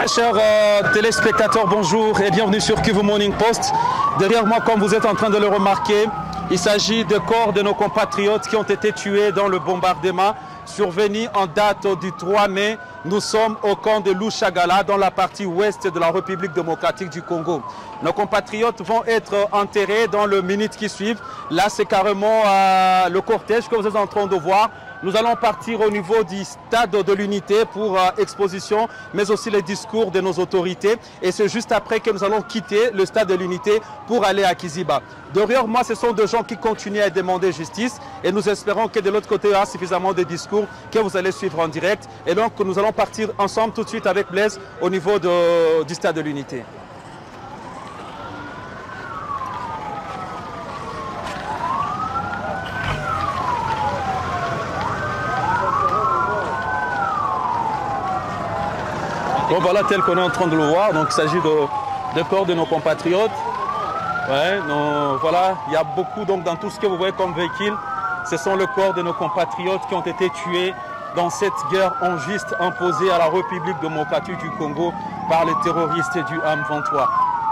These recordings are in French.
Chers téléspectateurs, bonjour et bienvenue sur Kivu Morning Post. Derrière moi, comme vous êtes en train de le remarquer, il s'agit de corps de nos compatriotes qui ont été tués dans le bombardement survenu en date du 3 mai. Nous sommes au camp de Lushagala, dans la partie ouest de la République démocratique du Congo. Nos compatriotes vont être enterrés dans le minute qui suivent. Là, c'est carrément le cortège que vous êtes en train de voir. Nous allons partir au niveau du stade de l'unité pour exposition, mais aussi les discours de nos autorités. Et c'est juste après que nous allons quitter le stade de l'unité pour aller à Kiziba. Derrière moi, ce sont des gens qui continuent à demander justice. Et nous espérons que de l'autre côté, il y a suffisamment de discours que vous allez suivre en direct. Et donc, nous allons partir ensemble tout de suite avec Blaise au niveau du stade de l'unité. Bon, voilà, tel qu'on est en train de le voir, donc il s'agit de corps de nos compatriotes. Ouais, donc, voilà, il y a beaucoup, donc dans tout ce que vous voyez comme véhicule, ce sont les corps de nos compatriotes qui ont été tués dans cette guerre injuste imposée à la République démocratique du Congo par les terroristes du M23.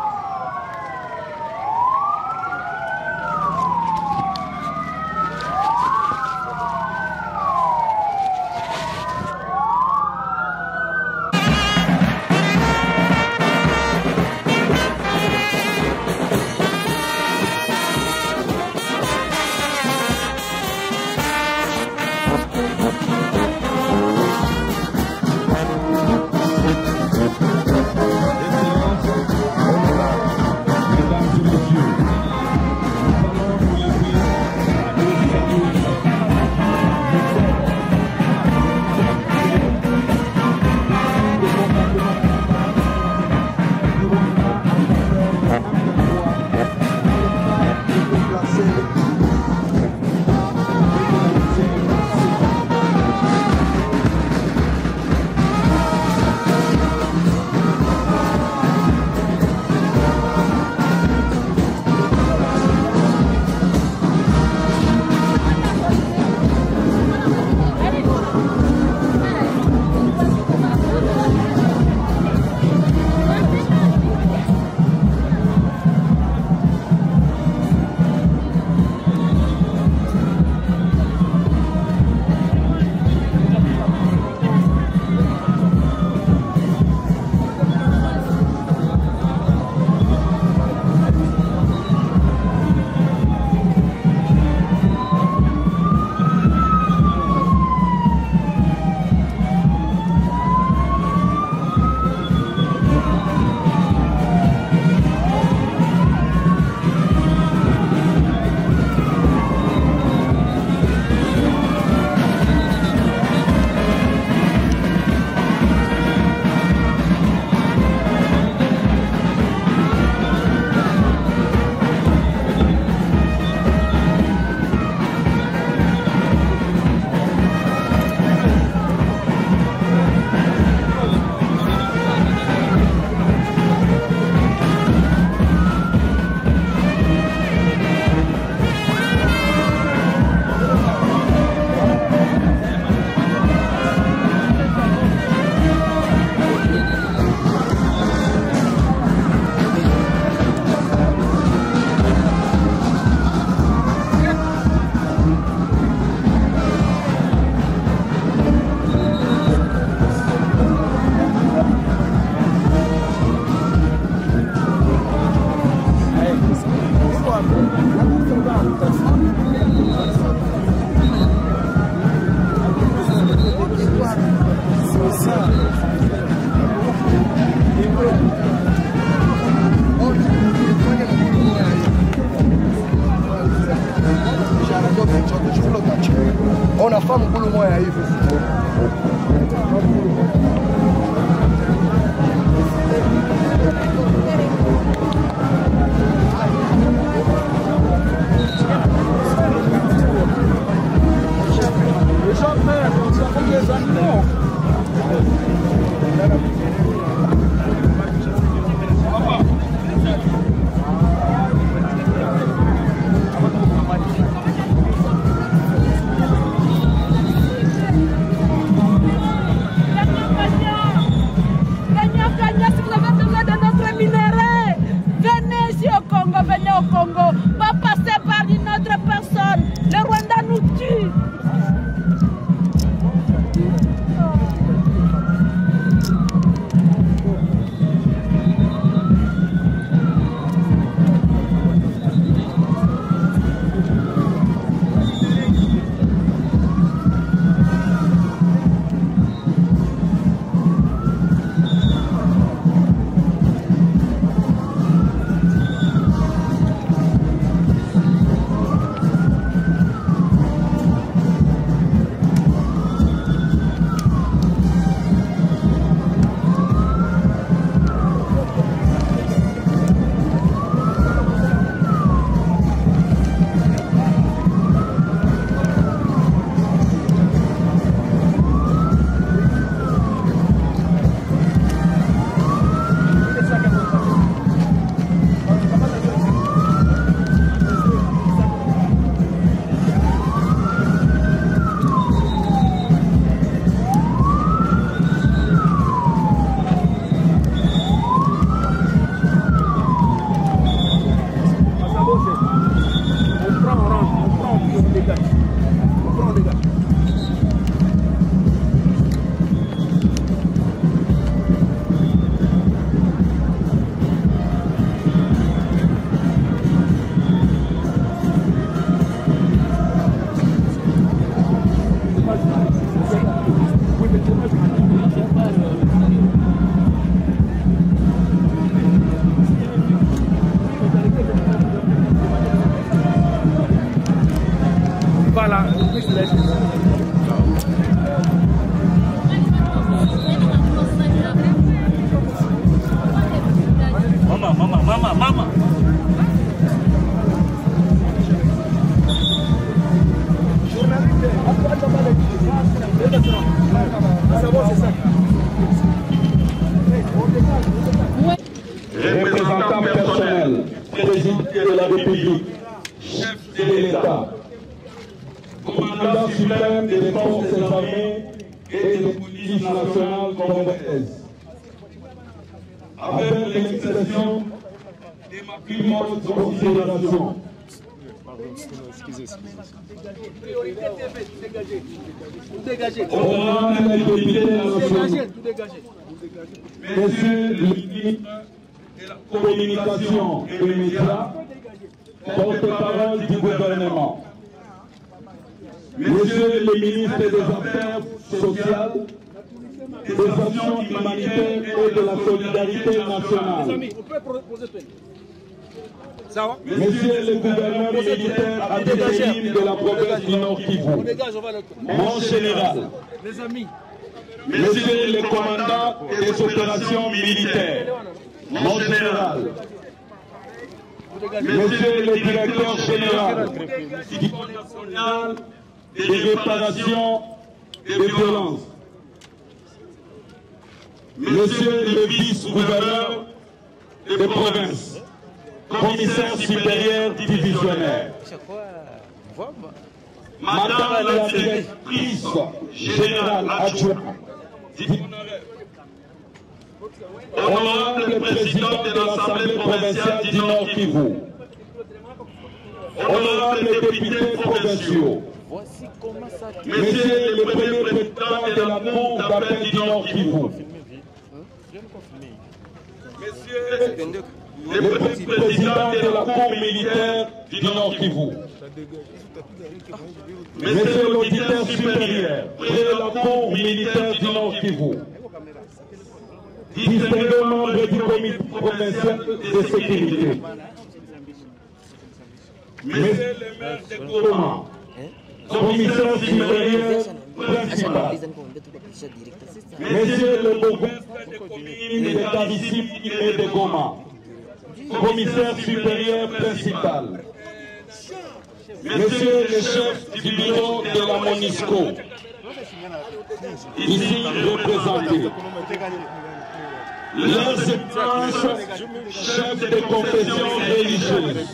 On a fait un boulot moyen. Voilà. Mama. Représentant personnel, président de la République, chef de l'État, commandant suprême des forces armées et des polices nationales congolaises, avec l'expression de ma plus haute considération. Honorable député national, Monsieur le ministre de la Communication et des Médias, porte-parole du gouvernement, Monsieur le ministre des Affaires sociales, des actions humanitaires et de la solidarité nationale, Monsieur le gouverneur militaire intérim de la province du Nord Kivu, mon général, Monsieur le commandant des opérations militaires, mon général, Monsieur le directeur général du Fonds national de réparation des violences, Monsieur le vice-gouverneur de province, commissaire supérieur divisionnaire, Madame la directrice générale adjointe, honorable président de l'Assemblée provinciale du Nord Kivu, honorable députés provinciaux, Monsieur le premier président de la Cour d'appel du Nord Kivu, Monsieur le président de la Cour militaire du Nord Kivu, Monsieur l'auditeur supérieur de la Cour militaire du Nord Kivu, distingués membres du comité provincial de sécurité, Monsieur le maire de Goma, commissaire supérieur principal, Monsieur le bourgmestre des communes de Tavissi et de Goma, commissaire supérieur principal, Monsieur le chef du bureau de la MONUSCO, ici représenté, leurs excellences, chefs de confession religieuse,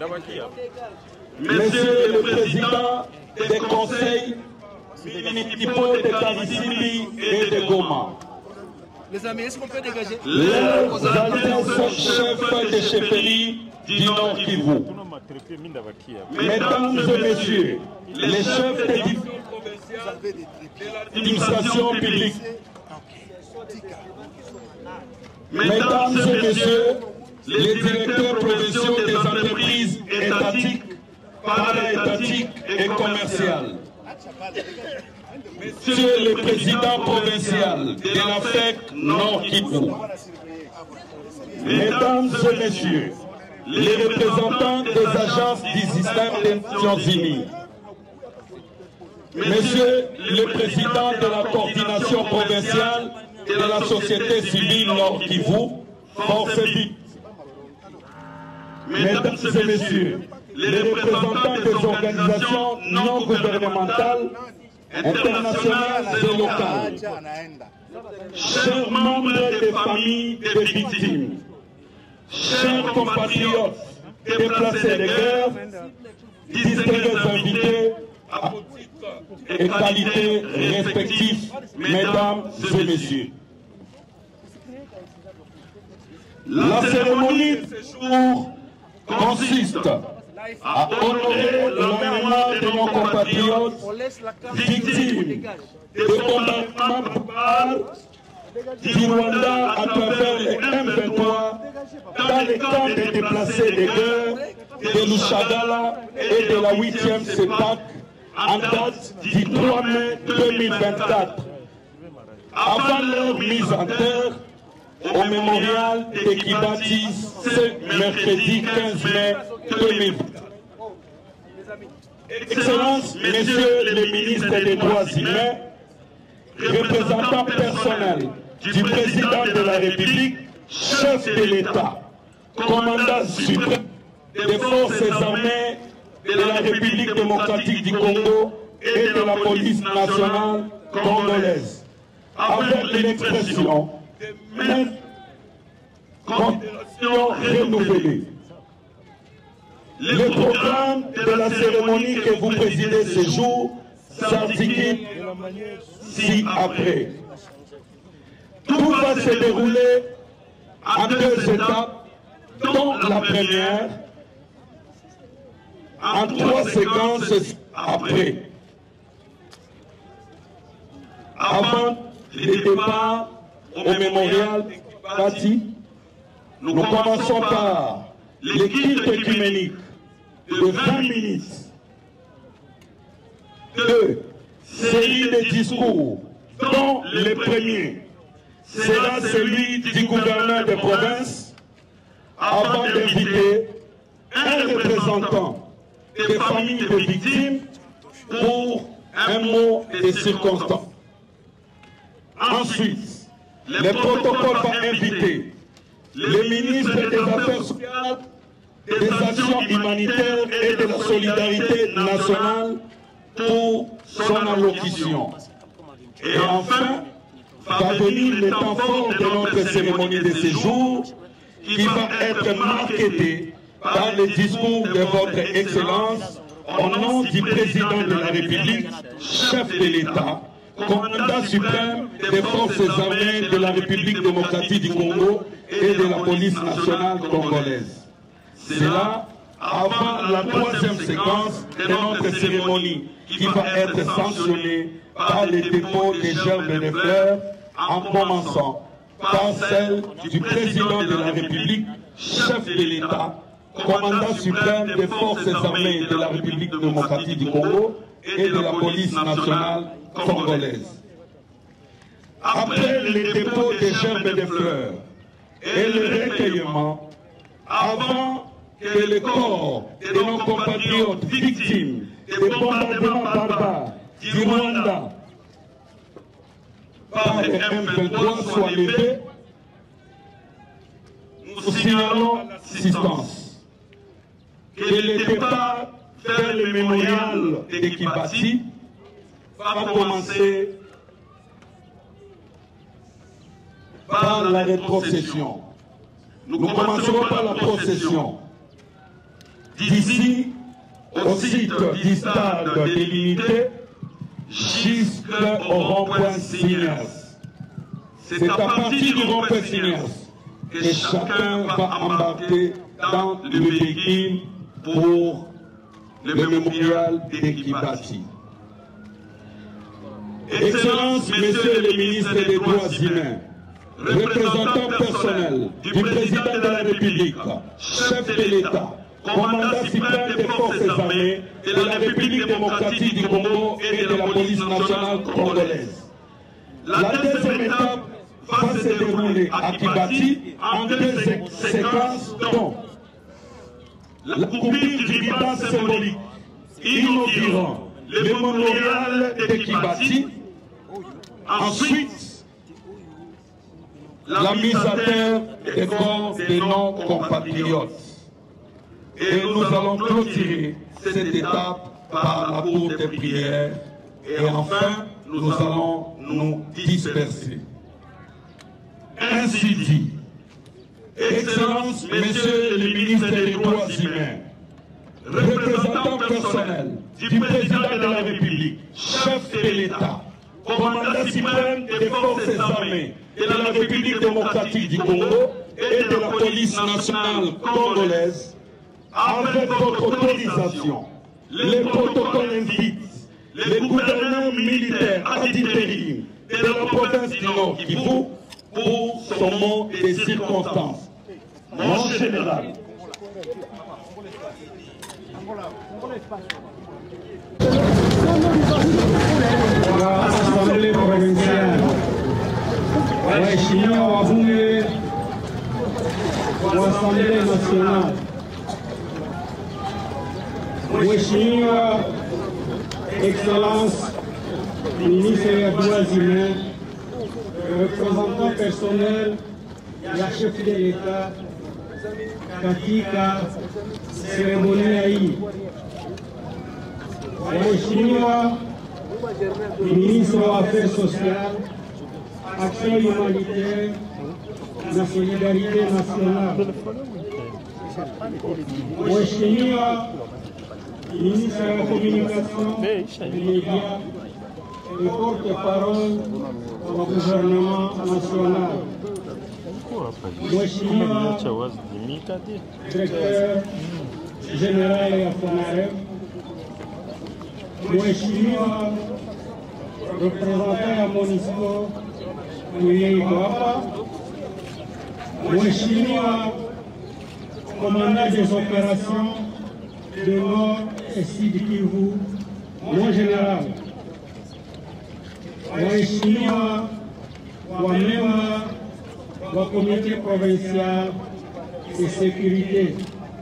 Monsieur le président des conseils municipaux de Tavissi et de Goma, Les amis, est-ce qu'on peut dégager? leurs alliances chefs de chefferie du Nord Kivu, Mesdames et Messieurs, les chefs de l'administration publique, Mesdames et Messieurs, les directeurs provinciaux des entreprises étatiques, para-étatiques et commerciales, Monsieur le président provincial de la FEC Nord Kivu, Mesdames et Messieurs, les représentants des agences du système des Nations Unies, Monsieur le président de la coordination provinciale de la société civile Nord Kivu, Force Vite, Mesdames et Messieurs, les représentants des organisations non gouvernementales, internationales et locales, chers membres des familles des victimes, chers compatriotes déplacés de guerre, distingués invités à vos titres et qualités respectifs, Mesdames et Messieurs. La cérémonie de ce jour consiste à honorer la mémoire de nos compatriotes victimes de bombardements barbares du Rwanda à travers les M23 dans les camps de déplacés de guerre de Lushagala et de la 8e CEPAC en date du 3 mai 2024, avant leur mise en terre au mémorial de Kibati ce mercredi 15 mai 2020. Excellences, Messieurs les ministres des Droits humains, représentants personnels du Président de la République, chef de l'État, commandant suprême des forces armées de la République démocratique du Congo et de la police nationale congolaise, avec l'expression de même considération renouvelée. Le programme de la cérémonie que vous présidez ce jour s'articule ci-après. Tout va se dérouler en 2 étapes, dont la première, en 3 séquences après. Avant le départ au mémorial Kibati, nous commençons par le culte œcuménique de 20 minutes. 2 séries de discours, dont le premier sera celui du gouverneur de province, avant d'inviter un représentant des familles de victimes pour un mot de circonstance. Ensuite, le protocole va inviter le ministre des Affaires sociales, des actions humanitaires et de la solidarité nationale pour son allocution. Et enfin, va venir le temps fort de notre cérémonie de ce jour, qui va être marqué par le discours de votre Excellence au nom du Président de la République, chef de l'État, commandant suprême des forces armées de la République démocratique du Congo et de la police nationale congolaise. C'est là, avant la 3e séquence de notre cérémonie, qui va être sanctionnée par le dépôt des gerbes de fleurs, en commençant par celle du Président de la République, chef de l'État, commandant suprême des forces armées de la République démocratique du Congo et de la police nationale congolaise. Après le dépôt des gerbes de fleurs et le recueillement, avant que le corps de nos compatriotes victimes des bombardements barbares du Rwanda par les M23 soit levé, nous signalons l'assistance que le départ vers le mémorial de Kibati va commencer par la rétrocession. Nous commencerons par la procession. D'ici au site du stade de l'unité jusqu'au rond-point Signas. C'est à partir du rond-point Signas que chacun va embarquer dans le véhicule pour le mémorial de Kibati. Excellences, Messieurs les ministres des Droits humains, représentants personnels du Président de la République, chef de l'État, commandant suprême des forces armées de la République démocratique du Congo et de la police nationale congolaise. La 2e étape va se dérouler à Kibati en 2 séquences, dont la coupure du ruban symbolique inaugurant le mémorial de Kibati. Ensuite, la mise à terre des corps de nos compatriotes. Et nous allons clôturer cette étape par la courte prière. Et enfin, nous allons nous disperser. Ainsi dit, Excellences, Messieurs les ministres des Droits humains, représentants personnels du Président de la République, chef de l'État, commandant suprême des forces armées de la République démocratique du Congo et de la police nationale congolaise, avec votre autorisation, le protocole invite le gouverneur militaire à d'intérim de la province du Nord Kivu pour son mot des circonstances. Mon général. Merci. wa Assemblée provinciale, waheshimiwa wabunge wa Assemblée nationale, Mheshimiwa Excellence ministre des Droits humains, représentant personnel ya chef de l'État katika seremonia hii, waheshimiwa ministre wa Affaires sociales, action humanitaire na solidarité nationale, waheshimiwa ministre de la communication, des médias et porte-parole du gouvernement national, Mheshimiwa directeur général ya FONAREB, Mheshimiwa représentant ya MONUSCO mwenye iko hapa, Mheshimiwa commandant des opérations de Nord et Sud Kivu, mon général, waheshimiwa wamemba wa comité provincial de sécurité,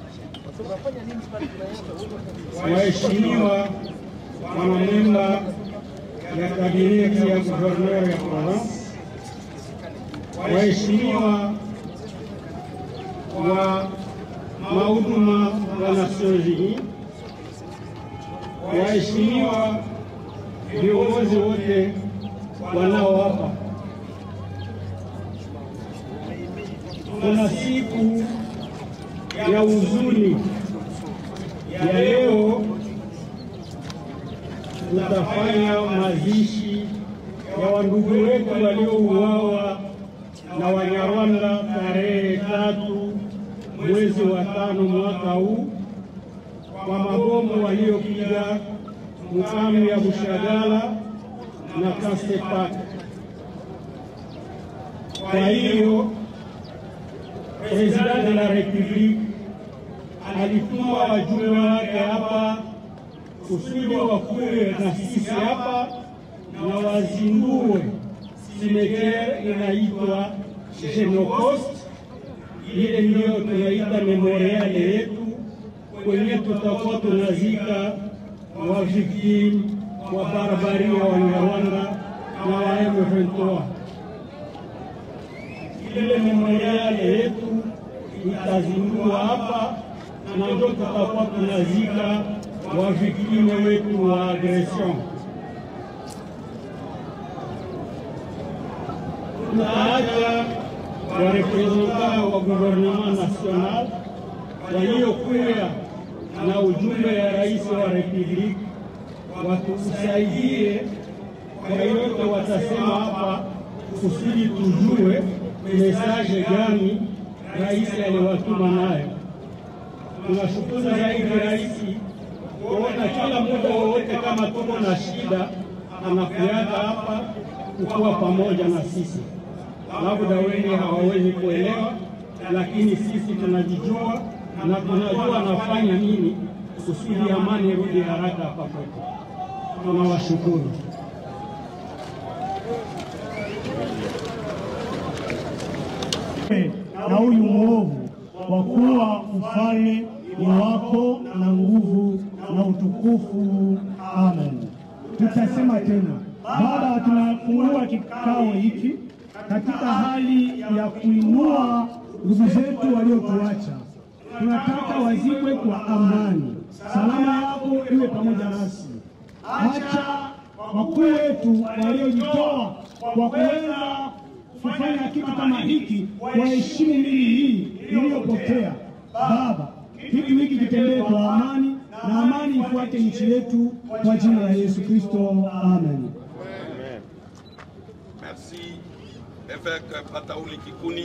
waheshimiwa wanamemba ya kabineti ya gouverneur ya province, waheshimiwa wa mahuduma wa Nations Unies, waheshimiwa viongozi wote wanao hapa. Kuna siku ya huzuni ya leo, tutafanya mazishi ya wandugu wetu waliouawa na Wanyarwanda tarehe 3 mwezi wa 5 mwaka huu kwa mabomu waliopiga mkambi ya Bushagala na Kastepak. Kwa hiyo President de la République alituma wajumbe wake hapa kusudi wakuwe na sisi hapa na wazindue simetiere inaitwa Genocost. Ile ndio tunaita memorial yetu kwenye tutakuwa tunazika wa victime wa barbaria wa Rwanda na wa M23. Ile memorial yetu itazindua hapa na ndio tutakuwa tunazika wa victime wetu wa agression. Tutaacha wa representant wa gouvernement national waliokuja na ujumbe ya rais wa republiki watusaidie kwa yote watasema hapa kusudi tujue message gani rais aliwatuma nayo. Tunashukuru zaidi rais kuona kila muda wote kama tuko na shida anakuyaga hapa kuwa pamoja na sisi. Labda wengi hawawezi kuelewa, lakini sisi tunajijua na tunajua nafanya nini kusudi amani irudi haraka hapa kwetu. Tunawashukuru. Na huyu mwovu kwa kuwa ufalme ni wako na nguvu na utukufu. Amen. Tutasema tena, Baba, tunafungua kikao hiki katika hali ya kuinua ndugu zetu waliotuacha. Tunataka wazikwe kwa amani. Salama yako iwe pamoja nasi. Acha wakuu wetu waliojitoa kwa kuweza kufanya kitu kama hiki waheshimu mili hii iliyopotea. Baba, kitu hiki kitembee kwa amani na amani ifuate nchi yetu kwa jina la Yesu Kristo. Amen. Merci, évêque Pataouli Kikuni.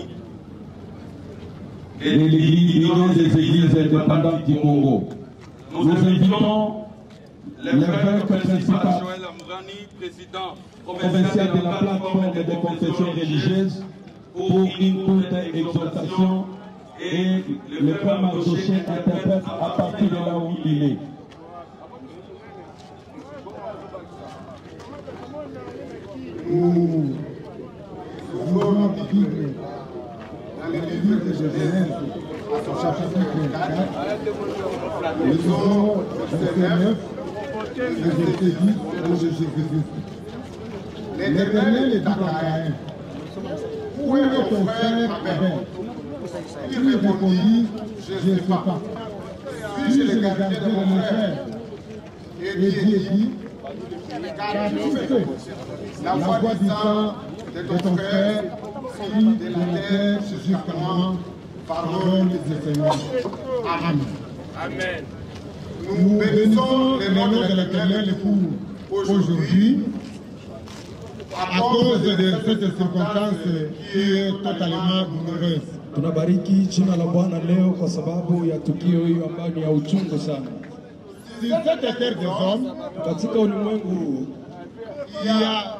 Et l'Union des églises indépendantes du Congo. Nous invitons l'évêque principal provincial de la plateforme des confessions religieuses pour une courte exhortation et le frère Marjoché interprète à partir de là où il est. nous voulons vivre dans les livres de Genèse, au chapitre 4, nous sommes verset 9, verset 10 de Jésus-Christ. L'Éternel dit à Caïn, où est ton frère Abel? Il répondit, je ne sais pas. Puis-je le garder de mon frère? Et Dieu dit, car tu sais, la voix du sang de ton frère, fille de la terre, justement, parole du Seigneur. Amen. Amen. Nous bénissons le nom de l'Éternel pour aujourd'hui, à cause de cette circonstance qui est totalement douloureuse. Tunabariki jina la Bwana leo kwa sababu ya tukio hiyo ambayo ni ya uchungu sana. Sur cette terre des hommes, Katika ulimwengu huu il y a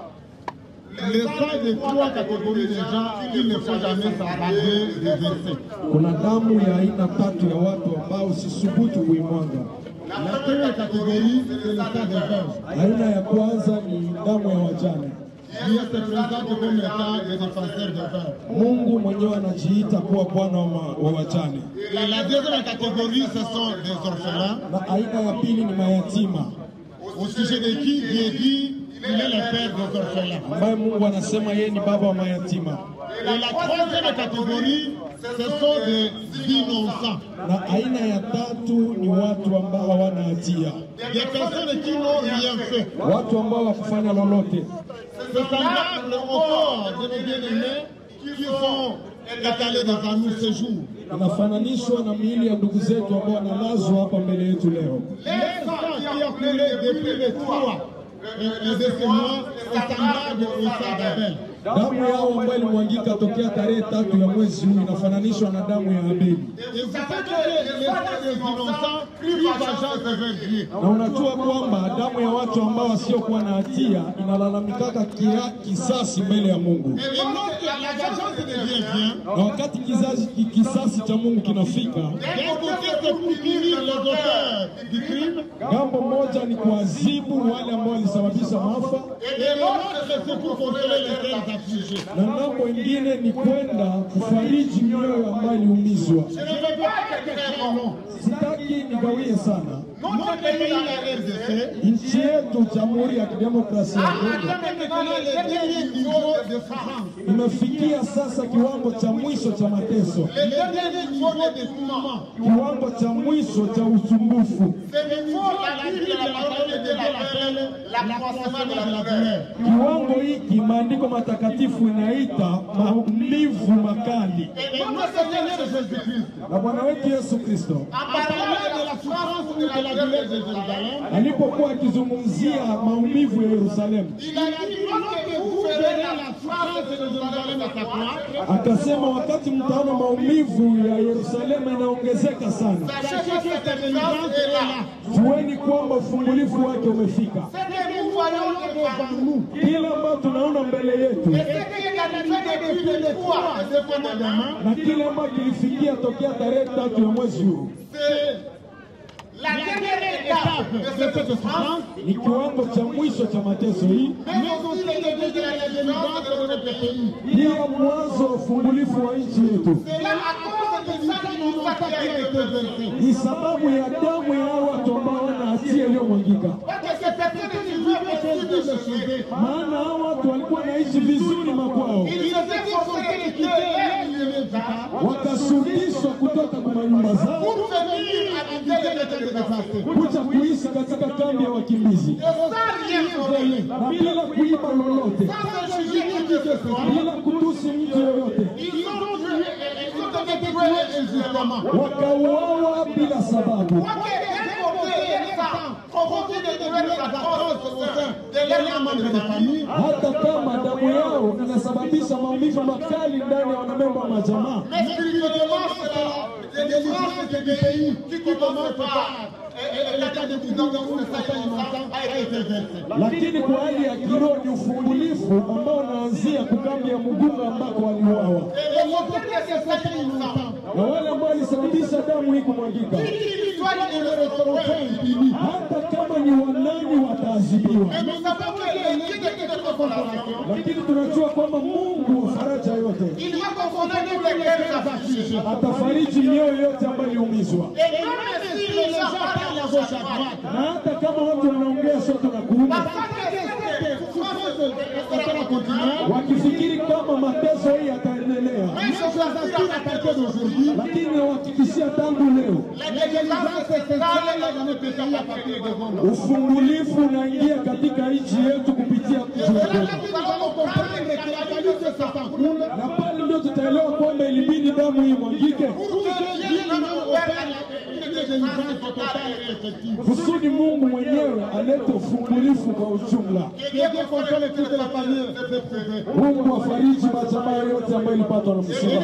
les sang de trois catégories de gens qui ne faut jamais s'embarrasser des versets. kuna damu ya aina tatu ya watu ambao sisubutu kuimwaga. La première catégorie, c'est le sang des veuves. Aina ya kwanza ni damu ya wajane. Dieu se présente comme étant le défenseur des veuves. Mungu mwenyewe anajiita kuwa Bwana wa wajane. Et la deuxième catégorie, ce sont les orphelins. Na aina ya pili ni mayatima, Au sujet de qui Dieu dit, il est le père des orphelins. ambaye Mungu anasema yeye ni baba wa mayatima. Et la troisième catégorie, ce sont des innocents. Na aina ya tatu ni watu ambao hawana hatia, Des personnes qui n'ont rien fait. watu ambao wakufanya lolote. C'est semblable au corps de nos bien-aimés qui sont étalés devant nous ce jour. Inafananishwa na miili ya ndugu zetu ambao wanalazwa hapa mbele yetu leo. Les sangs qui ont coulé depuis les trois de ce mois est semblable au sang d'Abel. Damu yao ambayo ilimwangika tokea tarehe 3 ya mwezi huu inafananishwa na damu ya Abeli. Et vous savez que les sangs des innocents, plus vengeance vers Dieu. Na unajua kwamba damu ya watu ambao wasiokuwa na hatia inalalamikaka kisasi mbele ya Mungu. Et lorsque la vengeance de Dieu vient, Na wakati kisasi cha Mungu kinafika, d'un côté c'est pour punir les auteurs du crime, gambo moja ni kuadhibu wale ambao walisababisha maafa, et de l'autre c'est pour consoler les cœurs affligés. na ngambo ingine ni kwenda kufariji mioyo ambayo iliumizwa. Je ne veux pas être très long. Sitaki nigawie sana. Notre pays, la RDC, Nchi yetu Jamhuri ya Kidemokrasia ya Kongo maintenant le dernier niveau de souffrance, imefikia sasa kiwango cha mwisho cha mateso, le dernier niveau de tourment. kiwango cha mwisho cha usumbufu, C'est le niveau la Bible, la parole de Dieu l'appelle l'accroissement de la douleur. kiwango hiki maandiko matakatifu inaita maumivu makali. Et notre Seigneur Jésus-Christ, Na Bwana wetu Yesu Kristo en parlant de la souffrance ou de la douleur de Jérusalem, alipokuwa akizungumzia maumivu ya Yerusalemu, il a dit lorsque vous verrez la souffrance de Jérusalem s'accroître, akasema wakati mtaona maumivu ya Yerusalemu inaongezeka sana, sachez que cette délivrance est là. jueni kwamba ufungulifu wake umefika. Ce que nous voyons devant nous, Kila ambayo tunaona mbele yetu et ce qui est arrivé depuis le 3 indépendamment, na kile ambacho kilifikia tokea tarehe 3 ya mwezi huu c'est la dernière étape de cette souffrance, ni kiwango cha mwisho cha mateso hii, mais aussi le début de la délivrance de notre pays. pia mwanzo wa ufungulifu wa nchi yetu. C'est là à cause de ça que nous avons été versés. Ni sababu ya damu ya hao watu ambao wana hatia iliyomwangika. Parce que ces personnes qui veulent aussi de se sauver, Maana hao watu walikuwa naishi vizuri makwao, ils étaient forcés de quitter leur lieu de wakashurutishwa kutoka kwa manyumba zao pour venir habiter les terres dévastées. kuja kuishi katika kambi ya wakimbizi, Sans rien voler, na bila kuiba lolote, sans juger qui que ce soit, bila kutusi mtu yoyote, ils ont été tués injustement. wakauawa bila sababu. Hata kama damu yao inasababisha maumivu makali ndani ya wanamemba wa majamaa, lakini kwa hali ya kiroho ni ufungulifu ambao unaanzia kukambi ya Mugunga ambako waliuawa, na wale ambao walisababisha damu hii kumwagika, hata kama ni wanani wataadhibiwa. lakini tunajua kwamba Mungu faraja yote atafariji mioyo yote ambayo iliumizwa. Na hata kama watu wanaongea sote na kuuma wakifikiri kama mateso hii yataendelea, lakini nawahakikishia tangu leo ufungulifu unaingia katika nchi yetu kupitia na pale ndio tutaelewa kwamba ilibidi damu hii mwangike kusudi Mungu mwenyewe alete ufungulifu kwa ujumla. Mungu afariji majamaa yote ambayo ilipatwa na msiba,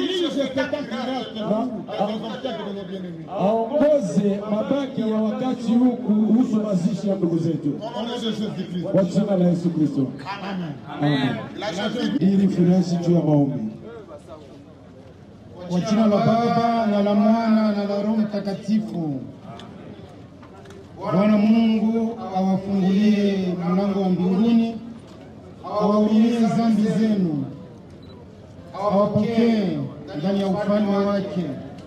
aongoze mabaki ya wakati huu kuhusu mazishi ya ndugu zetu kwa jina la Yesu Kristo. Amen. Ili furahi juu ya maombi. Kwa jina la Baba na la Mwana na la Roho Mtakatifu. Bwana Mungu awafungulie mlango wa mbinguni, awahurumie dhambi zenu, awapokee ndani ya ufalme wake,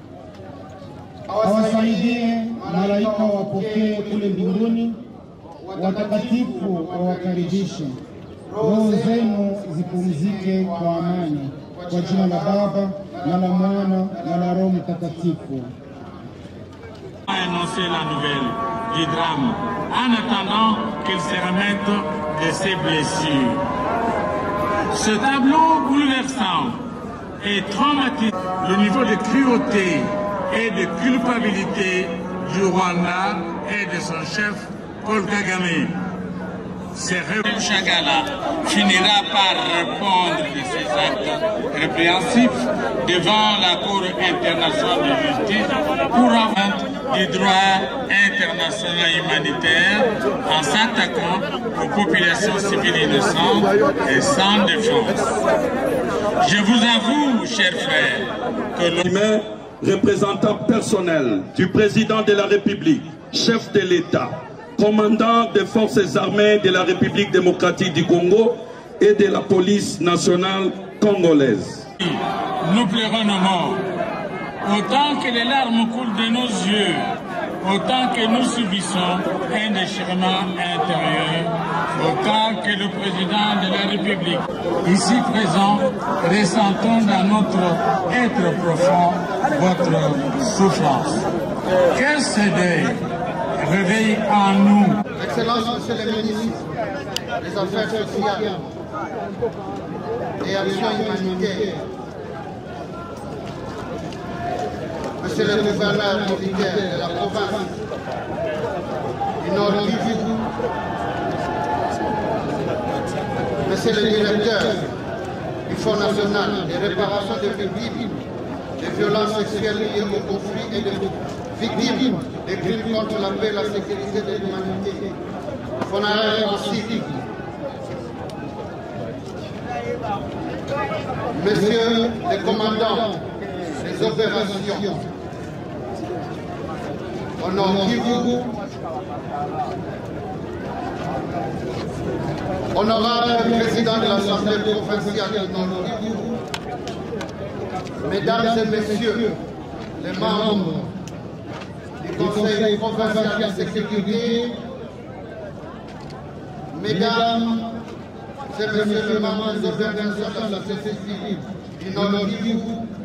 awasaidie malaika wapokee kule mbinguni, watakatifu wawakaribishe, roho zenu zipumzike kwa amani. Kwa jina la Baba na la Mwana na la Roho Mtakatifu. Annoncer la nouvelle du drame en attendant qu'il se remette de ses blessures. Ce tableau bouleversant et traumatisant, le niveau de cruauté et de culpabilité du Rwanda et de son chef Paul Kagame. Chagala finira par répondre de ses actes répréhensifs devant la Cour internationale de justice pour atteinte du droit international humanitaire en s'attaquant aux populations civiles innocentes et sans défense. Je vous avoue, chers frères, que le représentant personnel du président de la République, chef de l'État, commandant des forces armées de la République démocratique du Congo et de la police nationale congolaise. Nous pleurons nos morts. Autant que les larmes coulent de nos yeux, autant que nous subissons un déchirement intérieur, autant que le président de la République, ici présent, ressentons dans notre être profond votre souffrance. Que ce deuil réveille en nous. Excellence, Monsieur le ministre des Affaires sociales et actions humanitaires, Monsieur le gouverneur militaire de la province du Nord Kivu, Monsieur le directeur du Fonds national de réparation des victimes des violences sexuelles liées au conflit et des victimes des crimes contre la paix et la sécurité de l'humanité, Fonarel aussi, Monsieur le commandant des opérations au Nord Kivu, honorable président de l'Assemblée provinciale du Nord Kivu, mesdames et messieurs les membres du Conseil provincial de sécurité, mesdames et messieurs les membres des organisations de la société civile du Nord Kivu,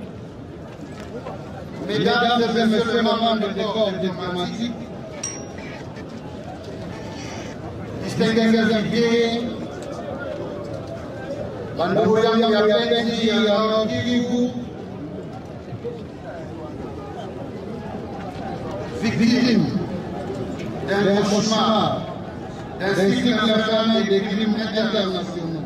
mesdames et messieurs les membres des corps diplomatiques, distingués invités, bandugu yangu ya penzi ya Nord Kivu, victimes d'un cauchemar, d'un cycle infâme et des crimes internationaux.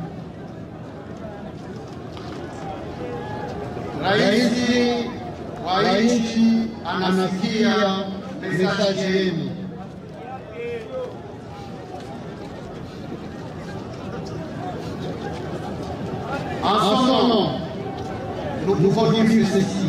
Raisi wa nchi anasikia mesaji yenu. En son nom, nous pouvons dire ceci,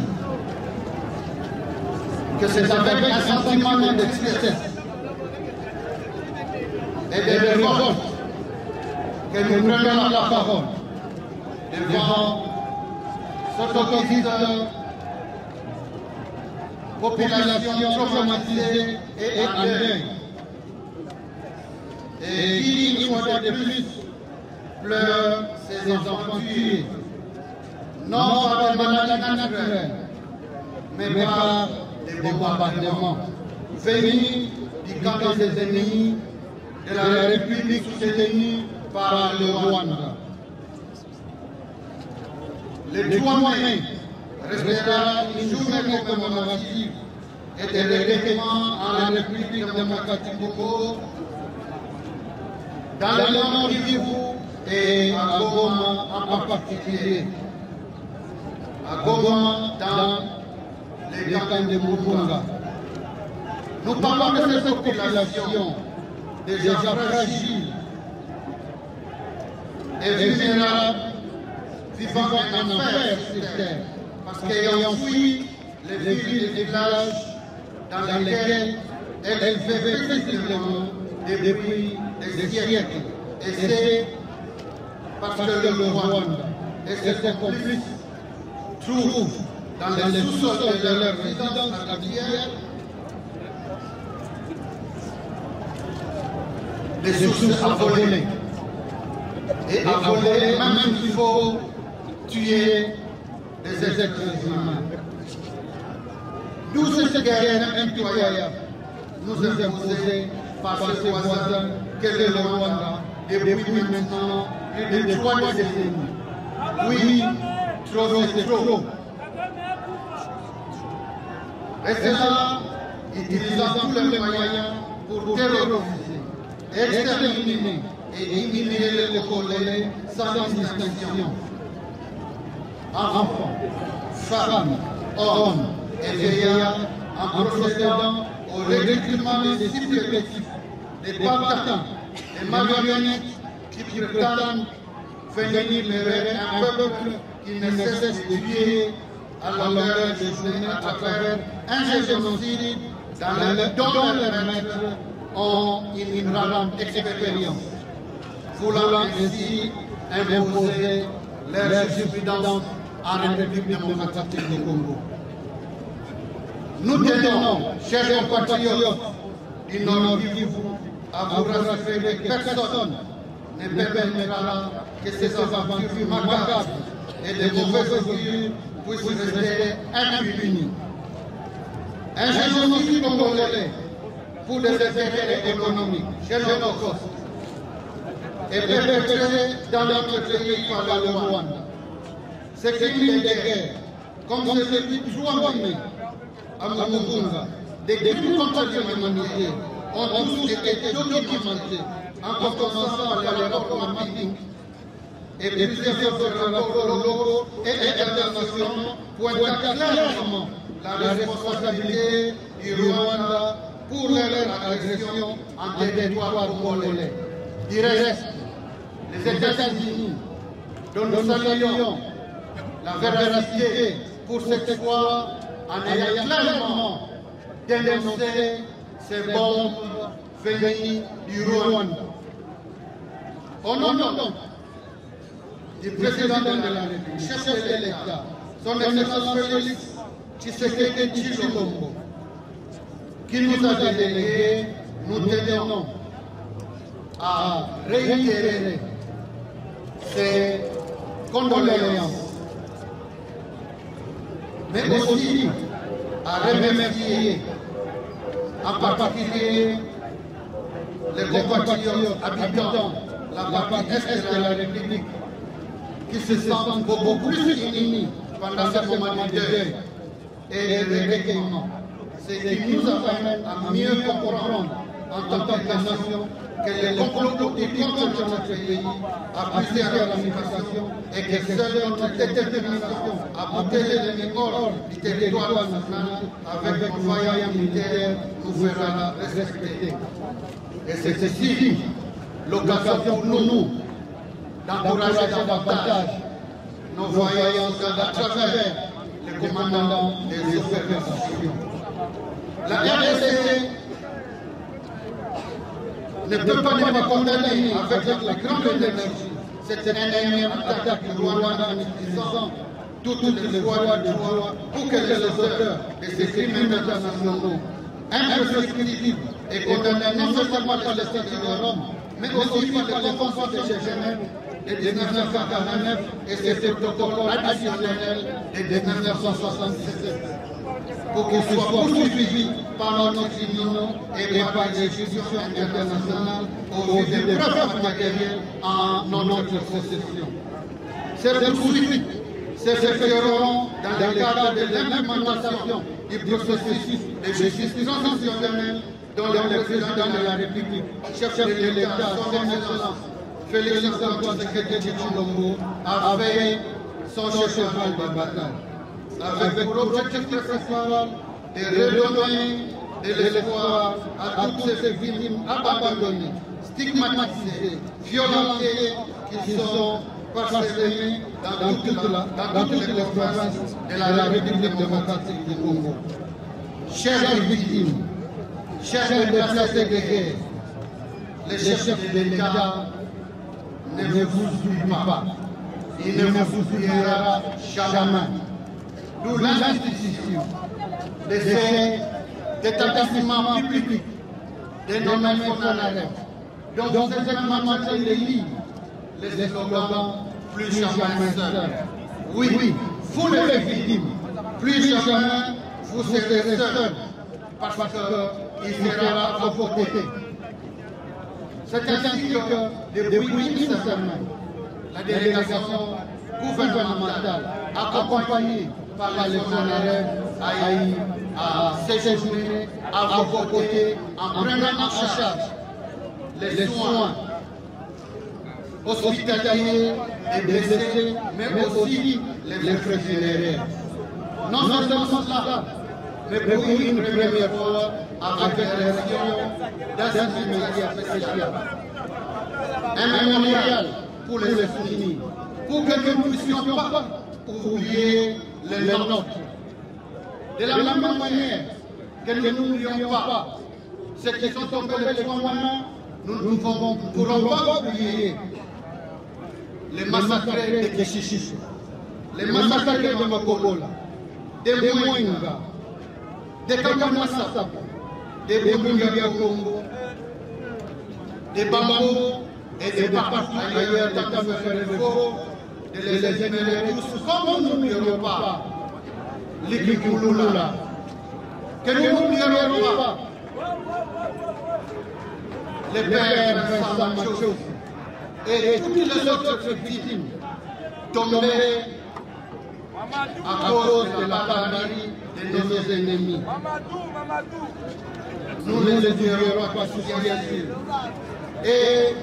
que c'est avec un sentiment de tristesse et de révolte que nous prenions la parole devant cette augustine population traumatisée et en deuil, et qui, une fois de plus, pleure ses enfants tués, non par des maladies naturelles, mais par des bombardements venus du camp des ennemis de la République soutenue par le Rwanda. Le 3 mai restera une journée commémorative et de recueillement en la République démocratique du Congo, dans le nord du Kivu et à Goma en particulier. À Goma, dans les camps de Mugunga. Nous parlons de cette population déjà fragile et vulnérable, vivant un enfer sur terre, parce qu'ayant fui les villes et villages dans lesquels elle vivait paisiblement depuis des siècles. Et c'est parce que le Rwanda et ses complices trouvent dans les sous-sols de leur résidence habituelle des sources à voler. Et à voler, même s'il faut tuer des êtres humains. D'où cette guerre impitoyable nous est imposée par ses voisins qu'est le Rwanda depuis maintenant plus de 3 décennies. Oui, trop c'est trop. Et cela, utilisant tous les moyens pour terroriser, exterminer et éliminer les Congolais sans distinction. Enfants, femmes, hommes et vieillards, en procédant au recrutement des supplétifs, des partisans, des marionnettes qui prétendent venir libérer un peuple qui ne cesse de tuer à l'heure des journées à travers un génocide dont les maîtres ont une grande expérience, voulant ainsi imposer leur jurisprudence en République démocratique du Congo. Nous tenons, chers compatriotes du Nord Kivu, à vous rassurer que personne ne permettra que ces aventures macabres et de mauvaises augures puissent rester impunies. Un génocide congolais pour des intérêts économiques chez nos costes est perpétré dans notre pays par le Rwanda. Ces crimes de guerre, comme celui du 3 mai à Mugunga, des crimes contre l'humanité, ont tous été documentés, en commençant par les rapports mapping et plusieurs autres rapports locaux et internationaux pointant clairement la responsabilité du Rwanda pour leur agression en territoire congolais. Du reste, les États-Unis, dont nous saluons la véracité pour cette fois, en ayant clairement dénoncé ces bombes venues du Rwanda. Au nom du président de la République, chef de l'État, son Excellence Félix Tshisekedi Tshilombo, qui nous a délégués, nous tenons à réitérer ces condoléances, mais aussi à remercier en particulier les compatriotes habitants la partie est de la République qui se sentent beaucoup plus unis pendant ce moment de deuil et de recueillement. Ce qui nous amène à mieux comprendre en tant que nation que les complots qui contre notre pays a plusieurs ramifications et que seule notre détermination à porter l'ennemi hors du territoire national avec nos moyens militaires nous fera respecter. Et c'est ceci l'occasion pour nous d'encourager davantage nos voyants à travers les commandants des opérations. La RDC ne peut pas ne pas condamner avec la grande énergie cette énième attaque du Rwanda en utilisant toutes les voies de droit pour que les auteurs de ces crimes internationaux imprescriptibles et condamnés non seulement par le statut de Rome, mais aussi par les conventions de Genève de 1949 et ses protocoles additionnels de 1977, pour qu'ils soient poursuivis par nos tribunaux et par les juridictions internationales au vu des preuves matérielles en notre sécession. Ces poursuites s'effectueront dans le cadre de l'implémentation du processus de justice transitionnelle dont le président de la République, chef de l'État, son Excellence Félix Antoine Tshisekedi Tshilombo, a fait son cheval de bataille, avec pour objectif principal de redonner de l'espoir à toutes ces victimes abandonnées, stigmatisées, violentées, qui sont parsemées dans toutes les provinces de la République démocratique du Congo. Chères victimes, chers déplacés de guerre, les chefs de l'État ne vous oublient pas. Il ne vous oubliera jamais. Nous, l'institution des établissements publics dénommés Fonaref, dont vous êtes maintenant les livres, les slogans plus jamais seuls. Oui, vous les victimes, plus jamais vous serez seuls, parce qu'il sera à vos côtés. C'est ainsi que, depuis une semaine, la délégation gouvernementale, accompagnée par les Fonaref, a séjourné à vos côtés en prenant en charge les soins hospitaliers et blessés, mais aussi les frais funéraires. Non seulement cela, mais pour une première fois avec l'érection d'un cimetière spécial. Un mémorial pour les souvenirs, pour que nous ne puissions pas oublier les nôtres. De la même manière que nous n'oublions pas ceux qui sont tombés les commandements, nous ne pourrons pas oublier les massacrés de Kishishi, les massacrés de Makobola, de Mwenga, de Kamanasapa, de Bunga Congo, de Bambo et de partout ailleurs dans le Ferrero, de les énumérer tous, comme nous n'oublions pas l'Ikikulula, que nous n'oublions pas les pères Vincent Macho et toutes les autres victimes tombées à cause de la barbarie de nos ennemis. Nous ne les ignorons pas, bien sûr. Et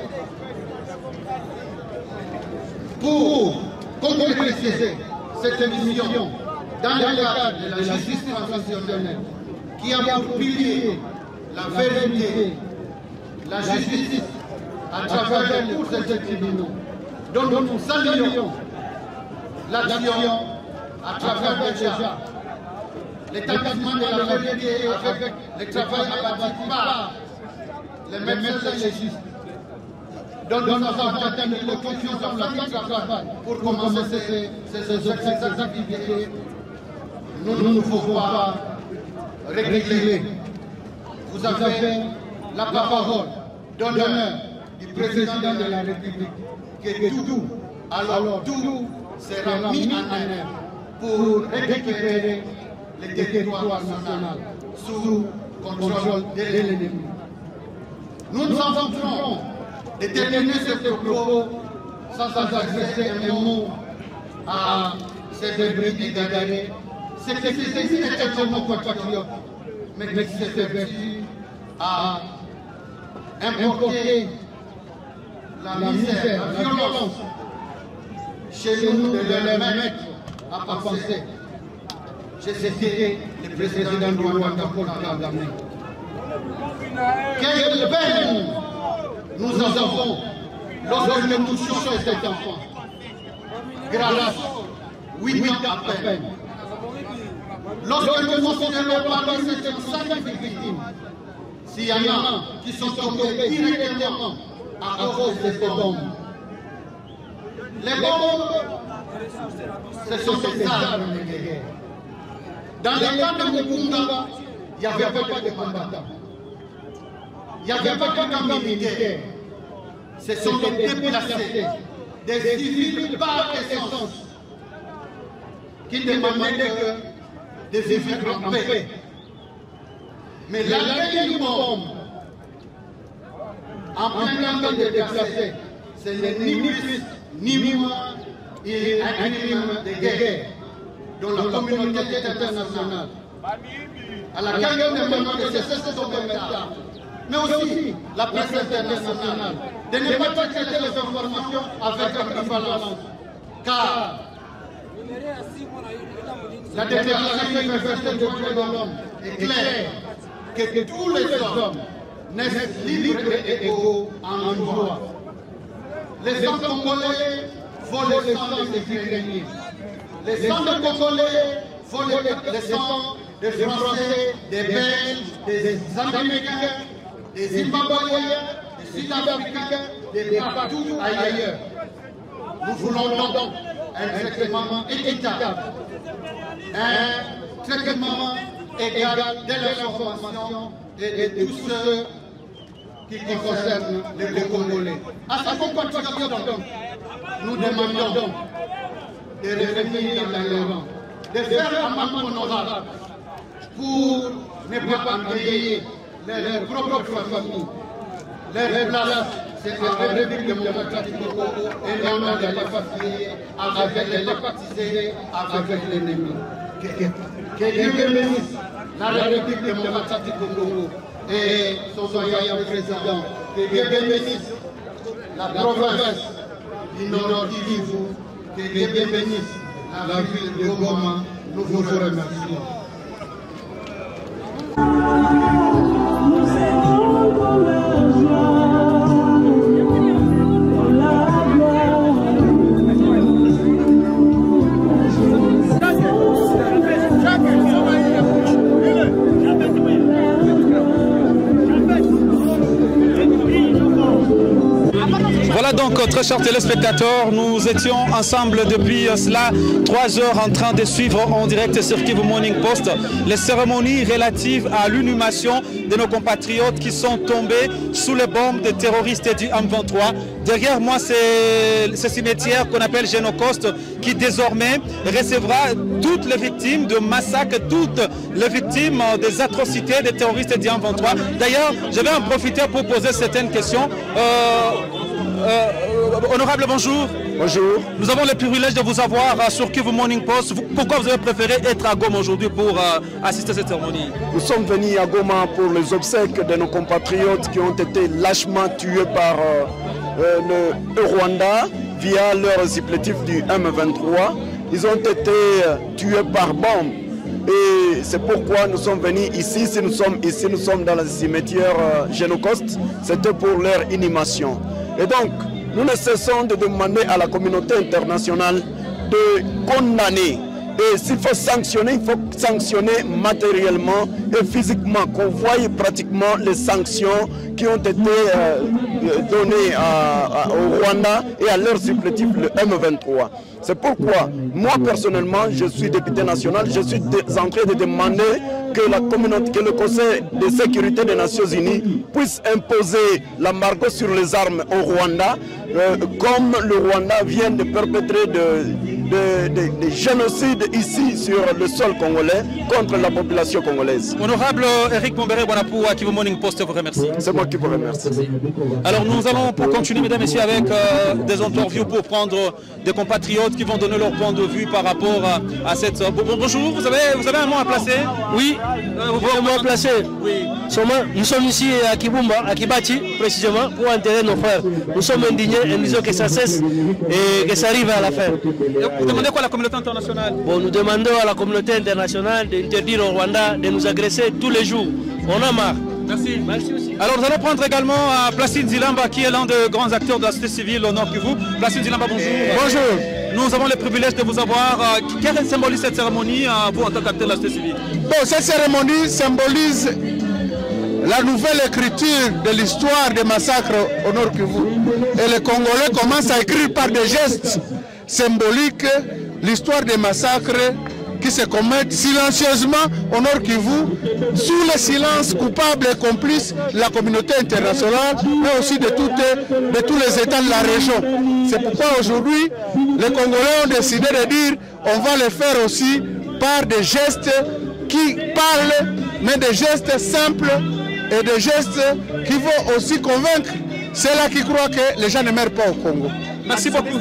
pour concrétiser cette mission dans le cadre de la justice transitionnelle qui a pour pilier la vérité, la justice à travers les cours et tribunaux, dont nous saluons l'action à travers déjà l'établissement de la vérité avec le travail abattu par les médecins légistes, dont nous avons atteint de confiance dans la travail pour commencer ces activités. Nous ne pouvons pas régler. Vous avez la parole d'honneur du président de la République, que tout, alors tout sera mis en œuvre pour récupérer les territoires nationaux sous contrôle de l'ennemi. Nous nous entenderons de terminer ce propos sans adresser un mot à ces débris égarés. C'est que ceci est tellement compatriote, mais qui s'est vertu à importer la misère, la violence chez nous de les mettre à penser. J'ai cité le président du Rwanda, Paul Kagame. Quelle peine nous avons lorsque nous touchons cet enfant. Grâce, 8 ans à peine. Lorsque nous considérons parmi ces 5 victimes, s'il y en a qui sont tombés directement à cause de ces bombes. Les bombes, ce sont des armes de guerre. Dans les camps de Mukunda, il n'y avait pas de combattants. Il n'y avait pas de camp militaire. Ce sont des déplacés, des civils par essence, qui demandaient de vivre en paix. Mais l'arrêt d'une bombe, en plein camp de déplacés, ce n'est ni plus ni moins un crime de guerre dont la communauté internationale, à laquelle nous demandons de cesser ce combat, mais aussi la presse internationale, de ne pas traiter les informations avec ambivalence, car la déclaration universelle des droits de l'homme est claire que tous les hommes naissent libres et égaux en droit. Les sangs congolais volent le sang des Ukrainiens. Les sangs de Congolais volent le sang des Français, des Belges, des Américains, des Zimbabwéens, des Sud-Africains, des partout ailleurs. Nous voulons donc un traitement équitable, un traitement égal de l'information et de tous ceux qui concernent les Congolais. À sa compatriote, nous demandons de revenir dans les rangs, de faire un mandat honorable pour ne pas enrayer leur propre famille. Leur place, c'est la République démocratique du Congo et non de les faciliter avec les partisans, avec l'ennemi. Que Dieu bénisse la République démocratique du Congo et son soyant président. Que Dieu bénisse la province du Nord Kivu. Que Dieu bénisse la ville de Goma. Nous vous remercions. Voilà donc, très chers téléspectateurs, nous étions ensemble depuis cela 3 heures en train de suivre en direct sur Kivu Morning Post les cérémonies relatives à l'inhumation de nos compatriotes qui sont tombés sous les bombes des terroristes du M23. Derrière moi, c'est ce cimetière qu'on appelle Génocoste qui désormais recevra toutes les victimes de massacres, toutes les victimes des atrocités des terroristes du M23. D'ailleurs, je vais en profiter pour poser certaines questions. Honorable, bonjour. Bonjour. Nous avons le privilège de vous avoir sur Kivu Morning Post. Pourquoi vous avez préféré être à Goma aujourd'hui pour assister à cette cérémonie? Nous sommes venus à Goma pour les obsèques de nos compatriotes qui ont été lâchement tués par le Rwanda via leurs supplétifs du M23. Ils ont été tués par bombe. Et c'est pourquoi nous sommes venus ici. Si nous sommes ici, nous sommes dans le cimetière Génocoste. C'était pour leur inhumation. Et donc, nous ne cessons de demander à la communauté internationale de condamner. Et s'il faut sanctionner, il faut sanctionner matériellement et physiquement, qu'on voie pratiquement les sanctions qui ont été données au Rwanda et à leur supplétif, le M23. C'est pourquoi, moi personnellement, je suis député national, je suis en train de demander que la communauté, que le Conseil de sécurité des Nations Unies puisse imposer l'embargo sur les armes au Rwanda, comme le Rwanda vient de perpétrer des génocides ici sur le sol congolais contre la population congolaise. Honorable Eric Mumbere-Boinapou à Kivu Morning Post vous remercie. C'est moi qui vous remercie. Alors nous allons pour continuer, mesdames et messieurs, avec des interviews pour prendre des compatriotes qui vont donner leur point de vue par rapport à cette... Bonjour, vous avez un mot à placer? Oui, un mot à placer. Oui. Nous sommes ici à Kibumba, à Kibati, précisément, pour enterrer nos frères. Nous sommes indignés et nous disons que ça cesse et que ça arrive à la fin. Vous demandez quoi à la communauté internationale? Bon, nous demandons à la communauté internationale d'interdire au Rwanda de nous agresser tous les jours. On a marre. Merci. Merci aussi. Alors nous allons prendre également Placide Zilamba qui est l'un des grands acteurs de la société civile au Nord Kivu. Placide Zilamba, bonjour. Bonjour. Nous avons le privilège de vous avoir. Quelle symbolise cette cérémonie vous en tant qu'acteur de la société civile? Bon, cette cérémonie symbolise la nouvelle écriture de l'histoire des massacres au Nord Kivu. Et les Congolais commencent à écrire par des gestes symboliques l'histoire des massacres qui se commettent silencieusement au Nord Kivu, sous le silence coupable et complice de la communauté internationale, mais aussi de tous les États de la région. C'est pourquoi aujourd'hui, les Congolais ont décidé de dire on va le faire aussi par des gestes qui parlent, mais des gestes simples et des gestes qui vont aussi convaincre ceux-là qui croient que les gens ne meurent pas au Congo. Merci beaucoup.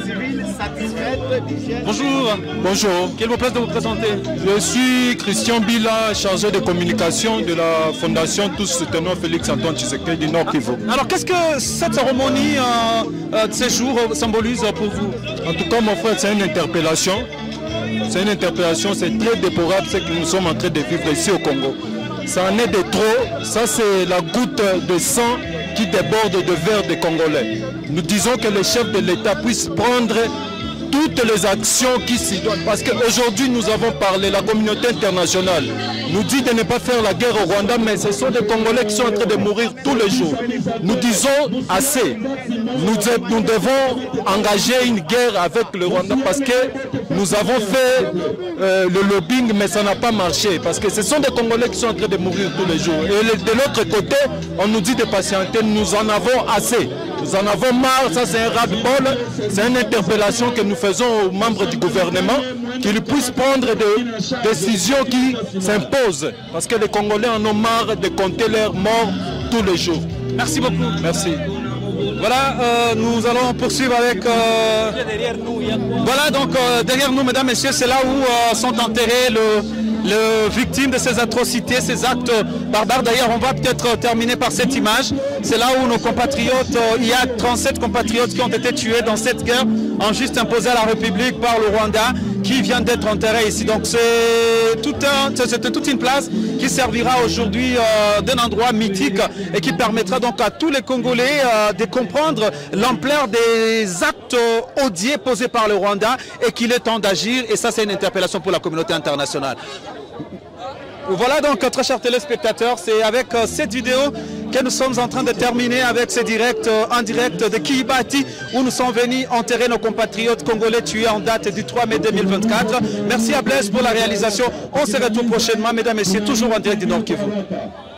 Bonjour. Bonjour. Quel vous plaît de vous présenter? Je suis Christian Bila, chargé de communication de la Fondation Tous Soutenons Félix Antoine Tshisekedi du Nord Kivu. Alors qu'est-ce que cette cérémonie de ces jours symbolise pour vous? En tout cas, mon frère, c'est une interpellation. C'est une interpellation, c'est très déplorable ce que nous sommes en train de vivre ici au Congo. Ça en est de trop, ça c'est la goutte de sang qui déborde de verre des Congolais. Nous disons que le chef de l'État puisse prendre toutes les actions qui s'y doivent. Parce qu'aujourd'hui, nous avons parlé, la communauté internationale nous dit de ne pas faire la guerre au Rwanda, mais ce sont des Congolais qui sont en train de mourir tous les jours. Nous disons assez. Nous devons engager une guerre avec le Rwanda parce que nous avons fait le lobbying, mais ça n'a pas marché. Parce que ce sont des Congolais qui sont en train de mourir tous les jours. Et de l'autre côté, on nous dit de patienter. Nous en avons assez. Nous en avons marre. Ça, c'est un ras-le-bol. C'est une interpellation que nous faisons aux membres du gouvernement, qu'ils puissent prendre des décisions qui s'imposent. Parce que les Congolais en ont marre de compter leurs morts tous les jours. Merci beaucoup. Merci. Voilà, nous allons poursuivre avec... Voilà, donc derrière nous, mesdames, messieurs, c'est là où sont enterrés les victimes de ces atrocités, ces actes barbares. D'ailleurs, on va peut-être terminer par cette image. C'est là où nos compatriotes, il y a 37 compatriotes qui ont été tués dans cette guerre injuste imposée à la République par le Rwanda, qui vient d'être enterré ici. Donc c'est toute une place qui servira aujourd'hui d'un endroit mythique et qui permettra donc à tous les Congolais de comprendre l'ampleur des actes odieux posés par le Rwanda et qu'il est temps d'agir. Et ça, c'est une interpellation pour la communauté internationale. Voilà donc, très chers téléspectateurs, c'est avec cette vidéo que nous sommes en train de terminer avec ce direct en direct de Kibati, où nous sommes venus enterrer nos compatriotes congolais tués en date du 3 mai 2024. Merci à Blaise pour la réalisation. On se retrouve prochainement, mesdames et messieurs, toujours en direct du Nord Kivu.